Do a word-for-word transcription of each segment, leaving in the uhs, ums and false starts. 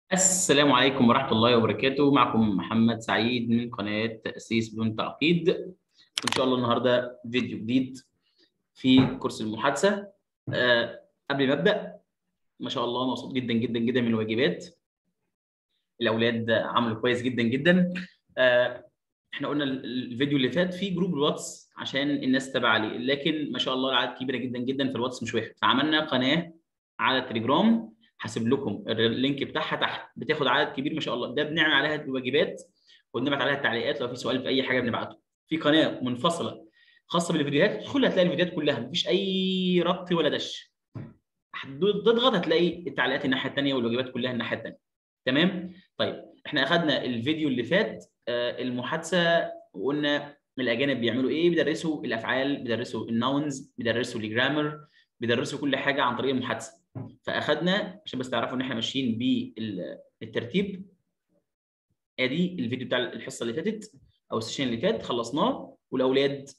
السلام عليكم ورحمة الله وبركاته. معكم محمد سعيد من قناة تأسيس بدون تعقيد. وإن شاء الله النهاردة فيديو جديد في كورس المحادثة. أه قبل ما أبدأ، ما شاء الله مبسوط جدا جدا جدا من الواجبات. الأولاد عملوا كويس جدا جدا. أه احنا قلنا الفيديو اللي فات في جروب الواتس عشان الناس تتابع عليه، لكن ما شاء الله العدد كبيرة جدا جدا في الواتس مش واحد، فعملنا قناة على التليجرام. هسيب لكم اللينك بتاعها تحت، بتاخد عدد كبير ما شاء الله. ده بنعمل عليها الواجبات وبنبعت عليها التعليقات، لو في سؤال في اي حاجه بنبعته. في قناه منفصله خاصه بالفيديوهات، تدخل هتلاقي الفيديوهات كلها مفيش اي ربط ولا دش. تضغط هتلاقي التعليقات الناحيه الثانيه والواجبات كلها الناحيه الثانيه. تمام. طيب احنا اخذنا الفيديو اللي فات آه المحادثه، وقلنا الاجانب بيعملوا ايه. بيدرسوا الافعال، بيدرسوا الناونز، بيدرسوا الجرامر، بيدرسوا كل حاجه عن طريق المحادثه. فاخذنا عشان بس تعرفوا ان احنا ماشيين بالترتيب. ادي الفيديو بتاع الحصه اللي فاتت او السيشن اللي فات خلصناه، والاولاد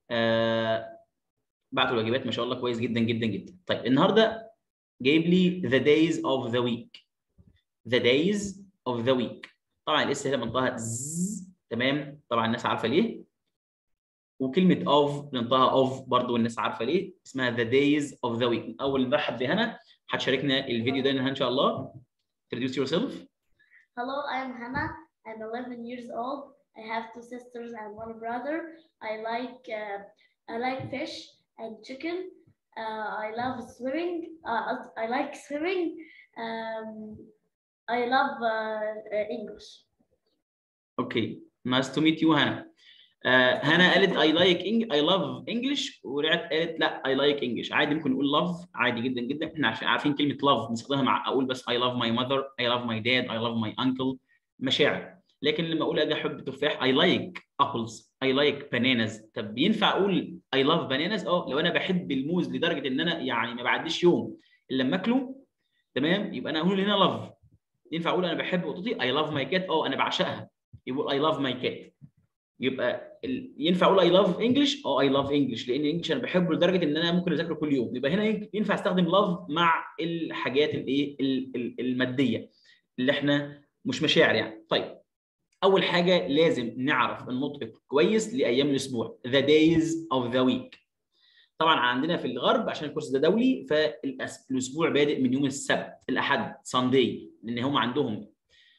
آه بعتوا الواجبات ما شاء الله كويس جدا جدا جدا. طيب النهارده جايب لي the days of the week. the days of the week. طبعا الاس هنا منطقها ز. تمام. طبعا الناس عارفه ليه. وكلمه of بننطقها of برضو الناس عارفه ليه. اسمها the days of the week. اول مرحب بهنا هتشاركنا الفيديو ده ان شاء الله. introduce yourself. Hello, I'm Hannah. I'm eleven years old. I have two sisters and one brother. I like uh, I like fish and chicken. Uh, I love swimming. Uh, I like swimming. Um, I love uh, English. Okay, nice to meet you, Hannah. آه هنا قالت I like English I love English، ورجعت قالت لا I like English. عادي ممكن نقول love عادي جدا جدا. احنا عارفين كلمة love بنستخدمها مع اقول بس I love my mother، I love my dad، I love my uncle. مشاعر. لكن لما اقول اجي احب تفاح I like apples، I like bananas. طب ينفع اقول I love bananas؟ اه لو انا بحب الموز لدرجة ان انا يعني ما بعديش يوم الا لما اكله، تمام، يبقى انا اقول هنا love. ينفع اقول انا بحب قطتي I love my cat؟ اه انا بعشقها، يقول I love my cat. يبقى ال... ينفع اقول اي لاف انجلش؟ اه اي لاف انجلش، لان الانجلش انا بحبه لدرجه ان انا ممكن اذاكره كل يوم. يبقى هنا ينفع استخدم لاف مع الحاجات الايه الماديه اللي احنا مش مشاعر يعني. طيب اول حاجه لازم نعرف النطق كويس لايام الاسبوع. the days of the week. طبعا عندنا في الغرب عشان الكورس ده دولي، فالاسبوع بادئ من يوم السبت الاحد ساندي، لان هم عندهم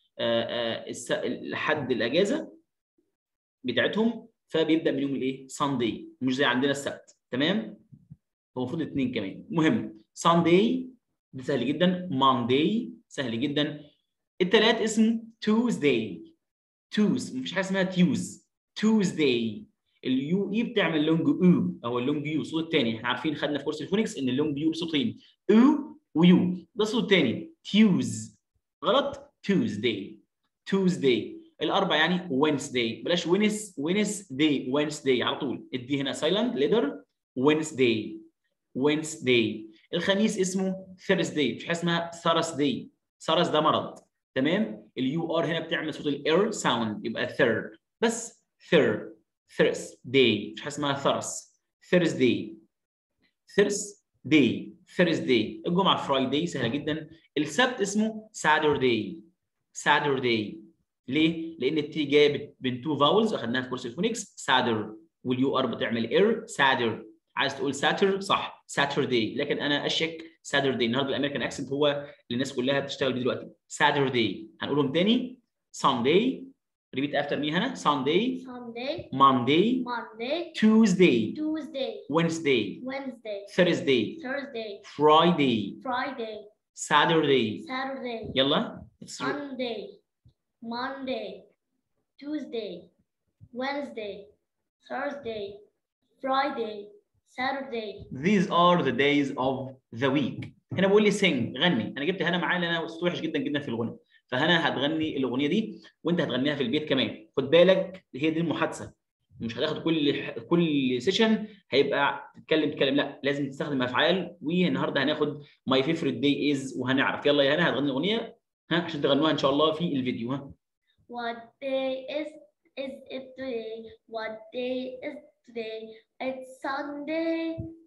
الحد الاجازه بتاعتهم، فبيبدا من يوم الايه؟ ساندي، مش زي عندنا السبت. تمام. هو المفروض اثنين كمان. المهم ساندي ده سهل جدا، ماندي سهل جدا. الثلاث اسمه توزداي. توز، مفيش حاجه اسمها تيوز. توزداي. اليو اي بتعمل لونج او او اللونج يو، الصوت الثاني. احنا عارفين خدنا في كورس الفونكس ان اللونج يو بصوتين، او ويو. ده الصوت الثاني تيوز. غلط. توزداي. توزداي. الاربع يعني وينسداي. بلاش وينس وينسداي، وينسداي على طول. ادي هنا سايلنت ليدر. وينسداي. وينسداي. الخميس اسمه ثيرزداي، مش حاجه اسمها ثرسداي. ثرس ده مرض. تمام. اليو ار هنا بتعمل صوت الاير ساوند، يبقى ثير بس. ثير. ثيرس داي، مش حاجه اسمها ثرس. ثيرزداي. ثيرس داي. ثيرزداي. الجمعه فرايداي سهله جدا. السبت اسمه ساترداي. ساترداي. ليه؟ لان التي جايه بين تو فاولز اخذناها في كورس الفونكس. سادر واليو ار بتعمل اير. سادر. عايز تقول ساتر صح، ساترداي، لكن انا اشك ساترداي. النهارده الامريكان اكسنت هو اللي الناس كلها بتشتغل بيه دلوقتي. ساترداي. هنقولهم تاني. سانداي. ريبيت افتر مي هنا. سانداي. Sunday, مانداي. Monday, توزداي. Tuesday, وينزداي. Wednesday, ثيرزداي. Thursday, فرايداي. Friday, ساترداي. Saturday, يلا. Sunday, Monday, Tuesday, Wednesday, Thursday, Friday, Saturday. These are the days of the week. هنا بقول لي sing، غني. انا جبت هنا معايا لان انا صوتي وحش جدا جدا في الغنى، فهنا هتغني الاغنيه دي وانت هتغنيها في البيت كمان. خد بالك هي دي المحادثه، مش هتاخد كل كل سيشن هيبقى تتكلم تتكلم، لا لازم تستخدم افعال. والنهارده هناخد my favorite day is وهنعرف. يلا يا هنا هتغني الاغنيه ها عشان تغنوها ان شاء الله في الفيديو. ها. What day is is it today? What day is today? It's Sunday.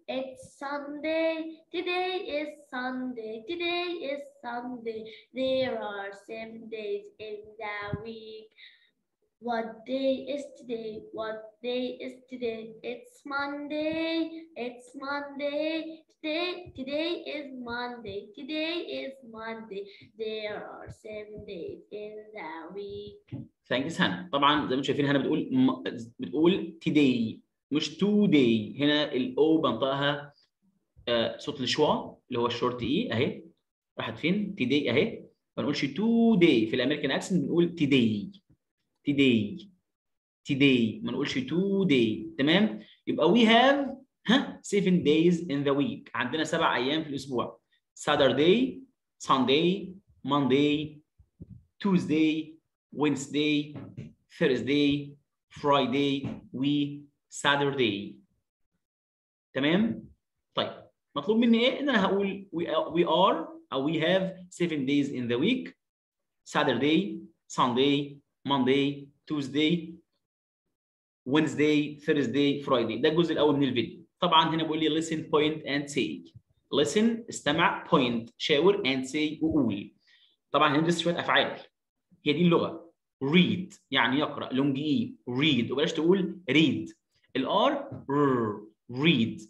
It's Sunday. Today is Sunday. Today is Sunday. There are seven days in the week. What day is today? What day is today? It's Monday. It's Monday. Today, today is Monday. Today is Monday. There are seven days in the week. ثانكس هنا. طبعا زي ما انتم شايفين هنا بتقول م... بتقول today مش today. هنا الاو بنطقها آه صوت الشوا اللي هو الشورت اي اهي راحت فين؟ today اهي. ما بنقولش today في الامريكان اكسنت بنقول today today today ما نقولش today. تمام؟ يبقى we have ها seven days in the week. عندنا سبع ايام في الاسبوع. Saturday, Sunday, Monday, Tuesday, Wednesday, Thursday, Friday, we Saturday. تمام؟ طيب مطلوب مني ايه؟ ان انا هقول we are, we are او we have seven days in the week. Saturday, Sunday, Monday, Tuesday, Wednesday, Thursday, Friday. ده الجزء الاول من الفيديو. طبعا هنا بيقول لي listen, point and say. listen استمع، point شاور and say وقول. طبعا هندرس شويه افعال. هي دي اللغه. read يعني يقرا، لونج اي read وبلاش تقول read. الار read.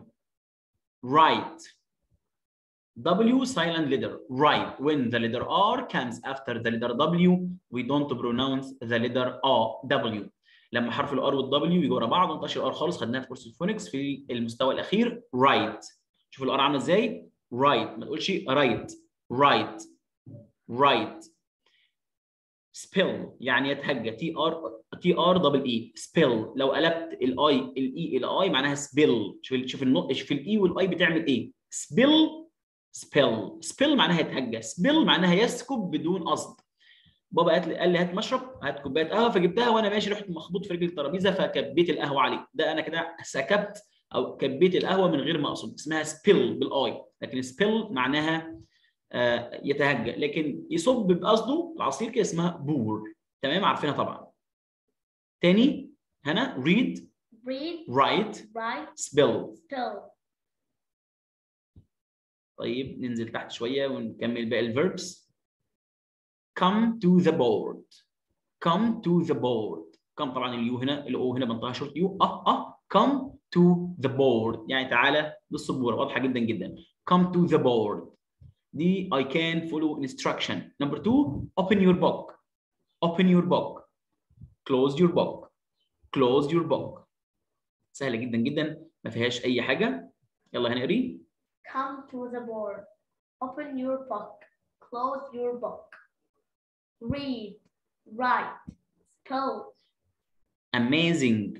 write W silent letter. Right. When the letter R comes after the letter W, we don't pronounce the letter R W. لما حرف الار والدبليو يجوا ورا بعض ما نطقش الار خالص. خدناها في كورس الفونكس في المستوى الاخير. Right. شوف الار عامله ازاي. Right. ما تقولش right. Right. Right. Spell يعني يتهجى. تي ار تي ار دبل اي. Spell لو قلبت الاي الاي الى اي معناها سبيل. شوف شوف النطق شوف الاي والاي بتعمل ايه. Spill سبيل. سبيل معناها يتهجى. سبيل معناها يسكب بدون قصد. بابا قال لي قال لي هات مشرب، هات كوبايه قهوه، فجبتها وانا ماشي رحت مخبوط في رجل الترابيزه فكبيت القهوه عليه. ده انا كده سكبت او كبيت القهوه من غير ما اقصد. اسمها سبيل بالاي. لكن سبيل معناها آه يتهجى. لكن يصب بقصده العصير كده اسمها بور. تمام؟ عارفينها طبعا. تاني هنا read read write write spell. spell. طيب ننزل تحت شويه ونكمل باقي الفيربس. come to the board. come to the board. come طبعا اليو هنا الاو هنا بنطقها شورت يو. اه اه come to the board يعني تعالى للسبوره. واضحه جدا جدا. come to the board دي I can follow instruction. number two open your book. open your book. close your book. close your book. سهله جدا جدا ما فيهاش اي حاجه. يلا هنقري. Come to the board. Open your book. Close your book. Read, write, spell. Amazing.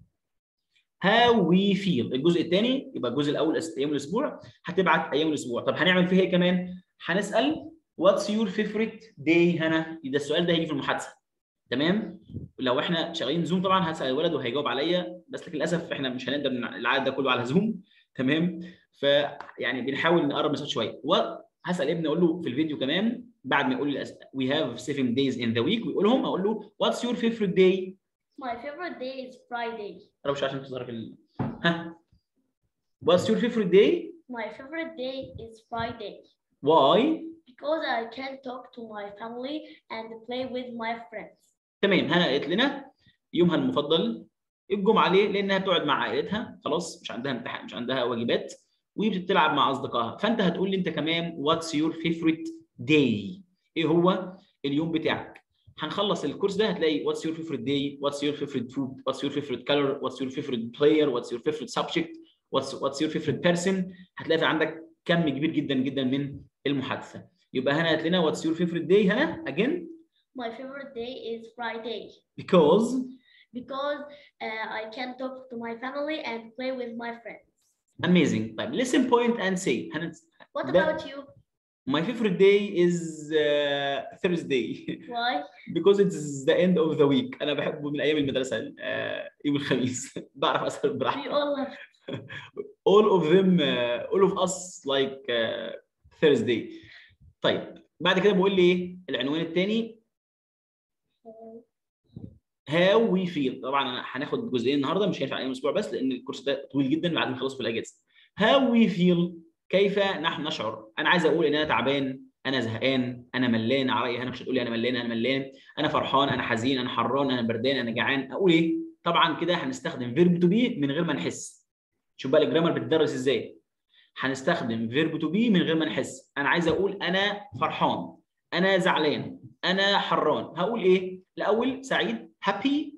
How we feel. الجزء الثاني يبقى الجزء الاول ايام الاسبوع. هتبعت ايام الاسبوع. طب هنعمل فيها ايه كمان؟ هنسال What's your favorite day هنا؟ ده السؤال ده هيجي في المحادثه. تمام؟ لو احنا شغالين زوم طبعا هسال الولد وهيجاوب عليا، بس لكن للاسف احنا مش هنقدر العدد ده كله على زوم. تمام؟ فيعني بنحاول نقرب مسافه شويه. وهسال ابني اقول له في الفيديو كمان بعد ما يقول لي we have seven days in the week ويقولهم اقول له What's your favorite day؟ My favorite day is Friday. انا مش عشان تظهر في ال... ها What's your favorite day؟ My favorite day is Friday. Why؟ Because I can talk to my family and play with my friends. تمام. هنا قالت لنا يومها المفضل الجمعه ليه؟ لانها بتقعد مع عائلتها خلاص مش عندها امتحان مش عندها واجبات وبتلعب مع اصدقائها. فانت هتقول لي انت كمان What's your favorite day؟ ايه هو اليوم بتاعك؟ هنخلص الكورس ده هتلاقي What's your favorite day؟ What's your favorite food؟ What's your favorite color؟ What's your favorite player؟ What's your favorite subject؟ What's What's your favorite person؟ هتلاقي في عندك كم كبير جدا جدا من المحادثه. يبقى هنا قالت لنا What's your favorite day هنا again؟ My favorite day is Friday. Because Because uh, I can talk to my family and play with my friends. Amazing. طيب listen, point and say. What that, about you? My favorite day is uh, Thursday. Why? Because it's the end of the week. أنا بحبه من أيام المدرسة uh, يوم الخميس. بعرف أسهر براحتي. We all have. all of them, uh, all of us like uh, Thursday. طيب بعد كده بقول لي إيه العنوان الثاني؟ How we feel. طبعا أنا هناخد جزئين النهارده مش هينفع أيام الأسبوع بس لأن الكورس ده طويل جدا بعد ما نخلص في الأجازة. how we feel كيف نحن نشعر. انا عايز اقول ان انا تعبان، انا زهقان، انا ملان. على راي هنا مش هتقولي انا ملان، انا ملان، انا فرحان، انا حزين، انا حران، انا بردان، انا جعان. اقول ايه؟ طبعا كده هنستخدم فيرب تو بي من غير ما نحس. شوف بقى الجرامر بتدرس ازاي. هنستخدم فيرب تو بي من غير ما نحس. انا عايز اقول انا فرحان، انا زعلان، انا حران. هقول ايه؟ الاول سعيد هابي.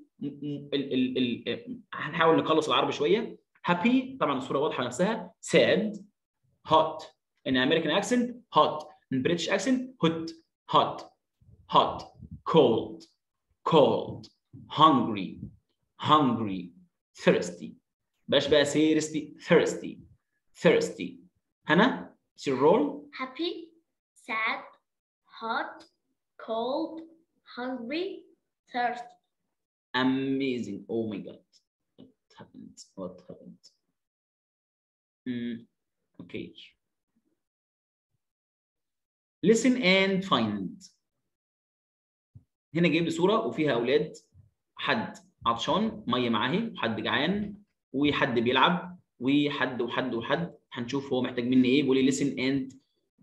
هنحاول نخلص العربي شويه. هابي طبعا الصوره واضحه نفسها. sad hot in American accent hot, in British accent hot, hot, hot, cold, cold, hungry, hungry, thirsty. باش بقى thirsty, thirsty, thirsty. هنا it's your role. Happy, sad, hot, cold, hungry, thirsty. Amazing. Oh my God. What happened? What happened? Mm, okay. Listen and find. هنا جايب لي صورة وفيها أولاد، حد عطشان مية معاه، وحد جعان، وحد بيلعب، وحد وحد وحد. هنشوف هو محتاج مني إيه. بيقول لي listen and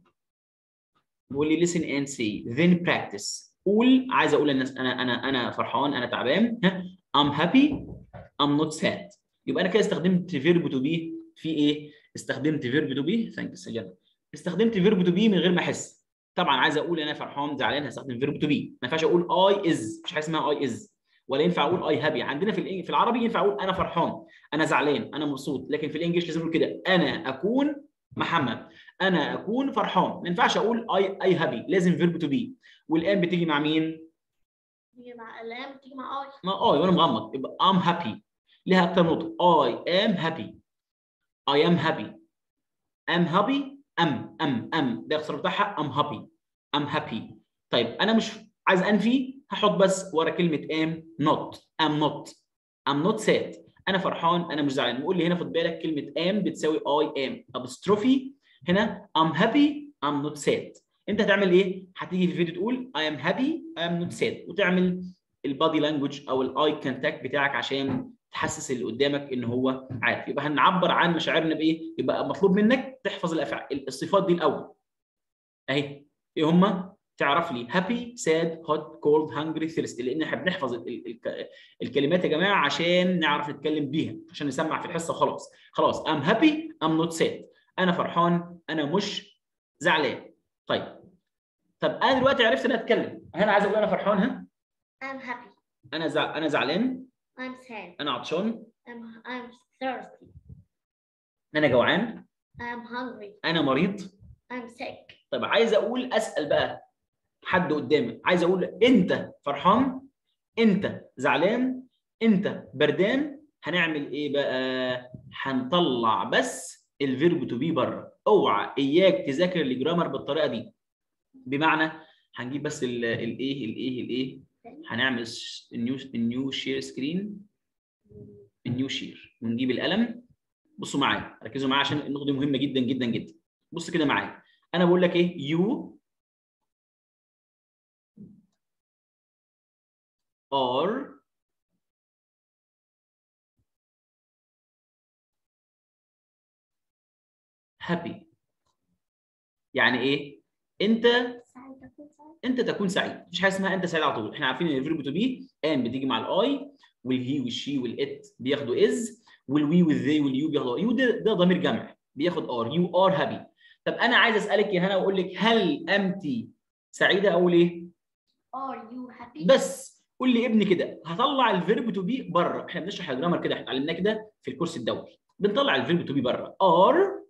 بيقول لي listen and say then practice. قول. عايز أقول للناس أنا أنا أنا فرحان، أنا تعبان. I'm happy, I'm not sad. يبقى أنا كده استخدمت verb to be في إيه؟ استخدمت verb to be. ثانك يو. استخدمت verb to be من غير ما أحس. طبعا عايز اقول انا فرحان زعلان هستخدم فيرب تو بي. ما ينفعش اقول اي از، مش حاجه اسمها اي از. ولا ينفع اقول اي هابي. عندنا في في العربي ينفع اقول انا فرحان، انا زعلان، انا مبسوط. لكن في الانجليش لازم اقول كده انا اكون محمد، انا اكون فرحان. ما ينفعش اقول اي اي هابي، لازم فيرب تو بي. والان بتيجي مع مين؟ بتيجي مع الان بتيجي مع اي. مع اي وانا مغمض. يبقى ام هابي ليها اكتر نقطه. اي ام هابي، اي ام هابي، ام هابي، ام ام ام ده الاختصار بتاعها ام هابي، ام هابي. طيب انا مش عايز انفي، هحط بس ورا كلمه ام نوت. ام نوت، ام نوت ساد. انا فرحان، انا مش زعلان. نقول لي هنا خد بالك كلمه ام بتساوي اي ام ابستروفي. هنا ام هابي، ام نوت ساد. انت هتعمل ايه؟ هتيجي في الفيديو تقول اي ام هابي، اي ام نوت ساد، وتعمل البادي لانجوج او الاي كونتاكت بتاعك عشان تحسس اللي قدامك ان هو عارف. يبقى هنعبر عن مشاعرنا بايه؟ يبقى مطلوب منك تحفظ الافعال الصفات دي الاول. اهي ايه هم؟ تعرف لي هابي، ساد، هوت، كولد، هانجري، ثيرستي. لان احنا بنحفظ ال ال ال الكلمات يا جماعه عشان نعرف نتكلم بيها، عشان نسمع في الحصه. خلاص خلاص. ام هابي، ام نوت ساد. انا فرحان، انا مش زعلان. طيب طب انا دلوقتي عرفت ان انا اتكلم. هنا عايز اقول انا فرحان. ها I'm happy. انا زع... انا زعلان. I'm sad. انا عطشان. I'm I'm thirsty. انا جوعان. I'm hungry. انا مريض. I'm sick. طب عايز اقول اسال بقى حد قدامي، عايز اقول انت فرحان، انت زعلان، انت بردان. هنعمل ايه بقى؟ هنطلع بس الفيرب تو بي بره. اوعى اياك تذاكر الجرامر بالطريقه دي. بمعنى هنجيب بس الايه الايه الايه هنعمل النيو النيو شير سكرين، النيو شير، ونجيب القلم. بصوا معايا، ركزوا معايا عشان النقطه دي مهمه جدا جدا جدا. بص كده معايا. انا بقول لك ايه؟ يو are happy. يعني ايه؟ انت انت تكون سعيد. مفيش حاجه اسمها انت سعيد على طول. احنا عارفين ان الفيرب تو بي ان بتيجي مع الاي، والهي والشي والات بياخدوا از، والوي والذي واليو بياخدوا يو. ده, ده ضمير جمع بياخد ار. يو ار هابي. طب انا عايز اسالك يا هنا واقول لك هل انت سعيده؟ اقول ايه؟ Are you happy? بس قول لي ابني كده. هطلع الفيرب تو بي بره. احنا بنشرح الجرامر كده، احنا اتعلمناه كده في الكورس الدولي. بنطلع الفيرب تو بي بره. ار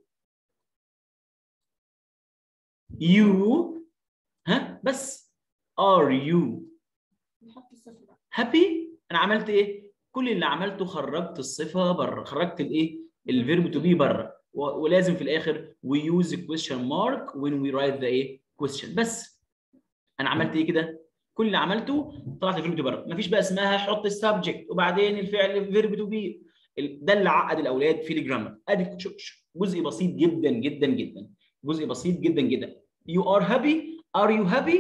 يو، ها بس ار يو نحط الصفر. هابي. انا عملت ايه؟ كل اللي عملته خرجت الصفه بره، خرجت الايه؟ الفيرب تو بي بره. ولازم في الاخر we use a question mark when we write the ايه؟ question. بس انا عملت ايه كده؟ كل اللي عملته طلعت الفيرب تو بره. مفيش بقى اسمها حط السبجكت وبعدين الفعل فيرب تو بي. ده اللي عقد الاولاد في الجرامر. ادي جزء بسيط جدا جدا جدا، جزء بسيط جدا جدا. you are happy، are you happy؟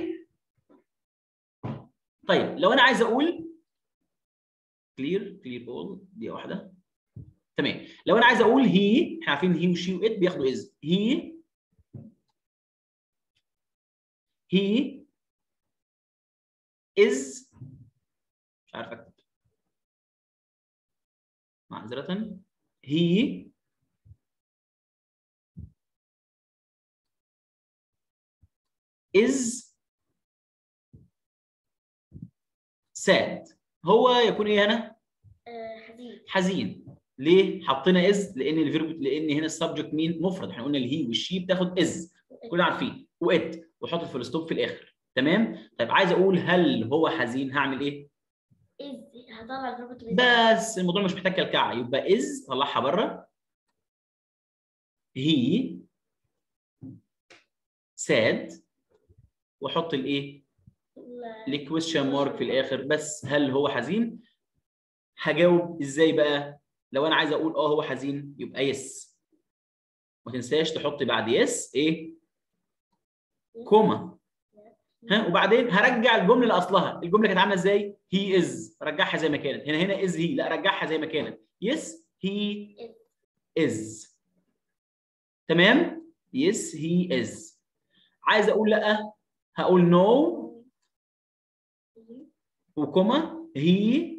طيب لو انا عايز اقول clear clear all دي واحده. تمام. لو انا عايز اقول هي، احنا عارفين هي وشي وات بياخدوا از. هي هي از، مش عارف اكتب معذرة، هي is sad. هو يكون ايه هنا؟ آه، حزين. حزين. ليه حطينا از؟ لان الفيرب، لان هنا السبجكت مين؟ مفرد. احنا قلنا الهي والشي بتاخد از، كلنا عارفين، وات، وحط الفول ستوب في الاخر. تمام. طيب عايز اقول هل هو حزين، هعمل ايه؟ از، هطلع الفيرب تو بي. بس الموضوع مش محتاج كلكعه، يبقى از طلعها بره. هي sad، واحط الايه؟ الكويستشن مارك في الاخر. بس هل هو حزين؟ هجاوب ازاي بقى؟ لو انا عايز اقول اه هو حزين يبقى يس، ما تنساش تحط بعد يس ايه؟ كوما. ها، وبعدين هرجع الجمله لاصلها. الجمله كانت عامله ازاي؟ هي از، رجعها زي ما كانت. هنا هنا از هي، لا رجعها زي ما كانت. يس هي از. تمام؟ يس هي از. عايز اقول لا، هقول نو وكوما هي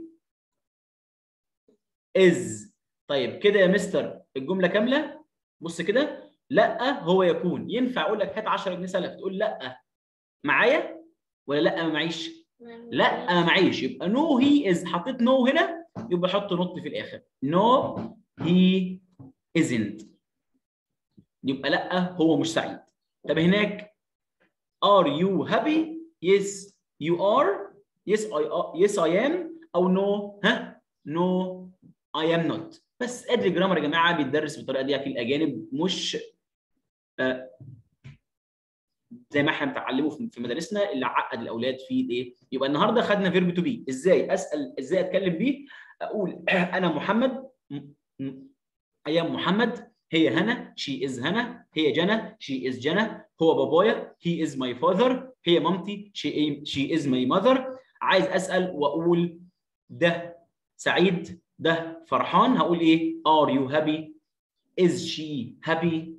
از. طيب كده يا مستر الجمله كامله. بص كده، لا هو يكون. ينفع اقول لك هات عشرة جنيه سلف تقول لا معايا ولا لا ما معيش؟ لا ما معيش. يبقى نو هي از. حطيت نو هنا يبقى حط نوت في الاخر. نو هي ازنت، يبقى لا هو مش سعيد. طب هناك are you happy؟ yes you are. yes I are. yes I am. او no ها no I am not. بس ادري جرامر يا جماعه بيتدرس بالطريقه دي في الاجانب، مش آه زي ما احنا بنتعلمه في مدارسنا اللي عقد الاولاد في ايه. يبقى النهارده خدنا فيرب تو بي. ازاي اسال؟ ازاي اتكلم بيه؟ اقول انا محمد، ايام محمد. هي هنا شي از هنا. هي جنى شي از جنى. هو بابايا هي از ماي فاذر. هي مامتي شي شي از ماي ماذر. عايز اسال واقول ده سعيد ده فرحان، هقول ايه؟ ار يو هابي؟ از شي هابي؟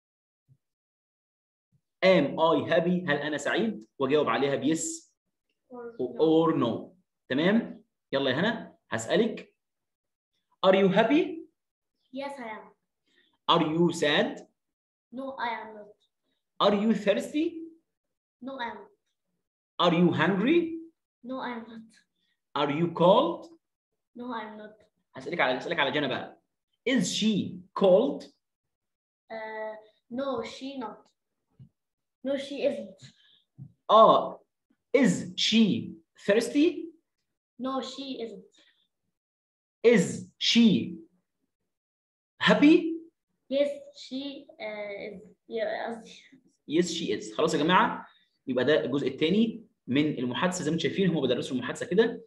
ام اي هابي؟ هل انا سعيد؟ واجاوب عليها بيس اور نو. تمام. يلا يا هنا هسالك ار يو هابي؟ Yes, I am. Are you sad? No, I am not. Are you thirsty? No, I am not. Are you hungry? No, I am not. Are you cold? No, I am not. هسألك على هسألك على جنى بقى. Is she cold? Uh, no, she not. No, she isn't. اه. Is she thirsty? No, she isn't. Is she happy? Yes, she uh, is. Yeah, قصدي. Yes she is. خلاص يا جماعه، يبقى ده الجزء الثاني من المحادثه. زي ما انتم شايفين هم بيدرسوا المحادثه كده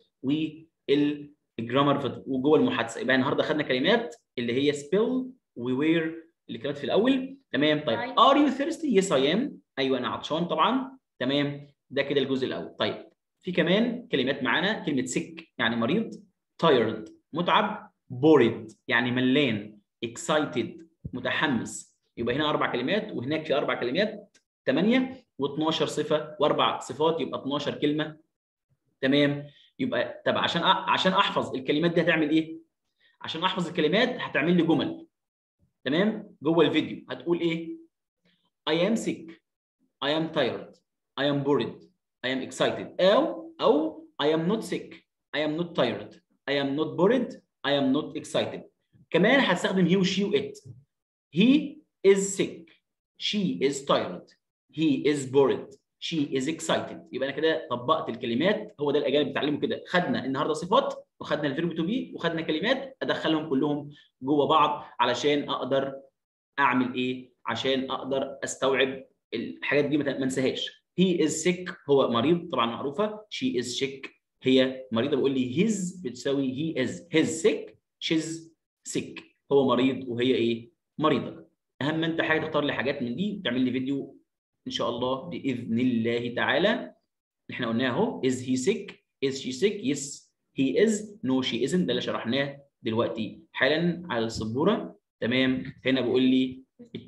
والجرامر وجوه المحادثه. يبقى النهارده خدنا كلمات اللي هي spill ووير اللي كانت في الاول. تمام. طيب are you thirsty؟ yes I am. ايوه انا عطشان طبعا. تمام. ده كده الجزء الاول. طيب في كمان كلمات معانا. كلمه sick يعني مريض، tired متعب، bored يعني ملان، excited متحمس. يبقى هنا اربع كلمات وهناك في اربع كلمات، ثمانيه و12 صفه واربع صفات، يبقى اتناشر كلمه. تمام. يبقى طب عشان عشان احفظ الكلمات دي هتعمل ايه؟ عشان احفظ الكلمات هتعمل لي جمل. تمام. جوه الفيديو هتقول ايه؟ I am sick. I am tired. I am bored. I am excited. او او I am not sick. I am not tired. I am not bored. I am not excited. كمان هستخدم he و she و it. He is sick. She is tired. He is bored. She is excited. يبقى انا كده طبقت الكلمات. هو ده الاجانب بيتعلموا كده. خدنا النهارده صفات وخدنا الفيرب تو بي وخدنا كلمات، ادخلهم كلهم جوه بعض علشان اقدر اعمل ايه؟ عشان اقدر استوعب الحاجات دي ما انساهاش. He is sick هو مريض طبعا معروفه. She is sick هي مريضه. بقول لي his بتساوي he is. his sick. she's sick هو مريض وهي ايه؟ مريضه. اهم انت حاجه تختار لي حاجات من دي وتعمل لي فيديو ان شاء الله باذن الله تعالى. احنا قلناه اهو. is he sick؟ is she sick؟ yes he is. no she isn't. ده اللي شرحناه دلوقتي حالا على السبوره. تمام. هنا بيقول لي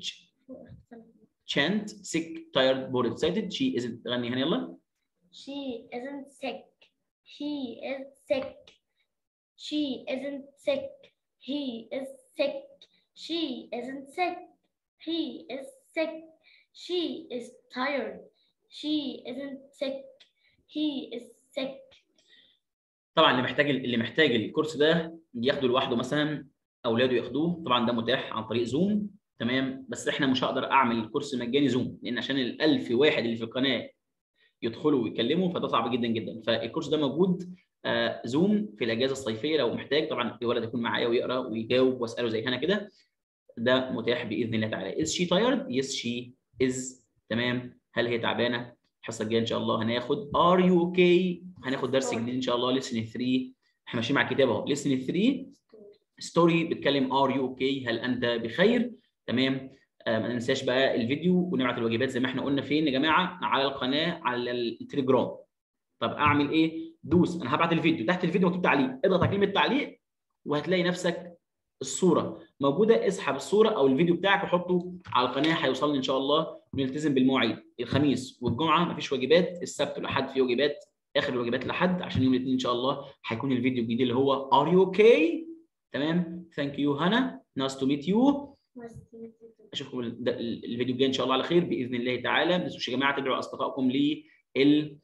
chant sick tired bored excited she isn't. غني هنا يلا. She isn't sick. He is sick. She isn't sick. He is sick. She isn't sick. He is sick. She is tired. She isn't sick. He is sick. طبعا اللي محتاج اللي محتاج الكورس ده ياخده لوحده مثلا، اولاده ياخدوه، طبعا ده متاح عن طريق زوم. تمام. بس احنا مش هقدر اعمل الكورس مجاني زوم، لان عشان الألف واحد اللي في القناه يدخلوا ويكلموا فده صعب جدا جدا. فالكورس ده موجود آه زوم في الاجازه الصيفيه لو محتاج. طبعا الولد يكون معايا ويقرا ويجاوب واساله زي هنا كده. ده متاح باذن الله تعالى. is she tired؟ yes she is. تمام. هل هي تعبانه؟ الحصه الجايه ان شاء الله هناخد are you okay؟ هناخد درس جديد ان شاء الله lesson ثلاثة. احنا ماشيين مع الكتاب اهو. lesson ثلاثة ستوري بتكلم are you okay؟ هل انت بخير؟ تمام. آه ما ننساش بقى الفيديو ونبعت الواجبات زي ما احنا قلنا. فين يا جماعه؟ على القناه على التليجرام. طب اعمل ايه؟ دوس، انا هبعت الفيديو، تحت الفيديو مكتوب تعليق، اضغط على كلمه تعليق وهتلاقي نفسك الصوره موجوده. اسحب الصوره او الفيديو بتاعك وحطه على القناه، هيوصلني ان شاء الله. ونلتزم بالمواعيد. الخميس والجمعه مفيش واجبات، السبت والاحد في واجبات، اخر الواجبات الاحد، عشان يوم الاثنين ان شاء الله هيكون الفيديو الجديد اللي هو ار يو اوكي. تمام. ثانك يو هنا، نايس تو ميت يو. اشوفكم الفيديو الجاي ان شاء الله على خير باذن الله تعالى. ما تنسوش يا جماعه تدعوا اصدقائكم لل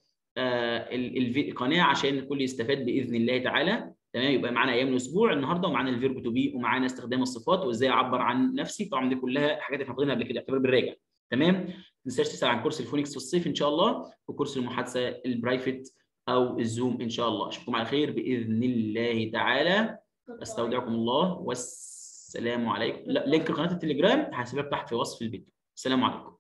القناه عشان الكل يستفاد باذن الله تعالى. تمام. يبقى معانا ايام الاسبوع النهارده، ومعانا الفيرب تو بي، ومعانا استخدام الصفات وازاي اعبر عن نفسي. طبعا دي كلها حاجات احنا واخدينها قبل كده، اعتبر بالراجع. تمام. ما تنساش تسال عن كورس الفونكس في الصيف ان شاء الله، وكورس المحادثه البرايفت او الزوم ان شاء الله. اشوفكم على خير باذن الله تعالى. استودعكم الله والسلام عليكم. لا، لينك قناه التليجرام هسيبها تحت في وصف الفيديو. السلام عليكم.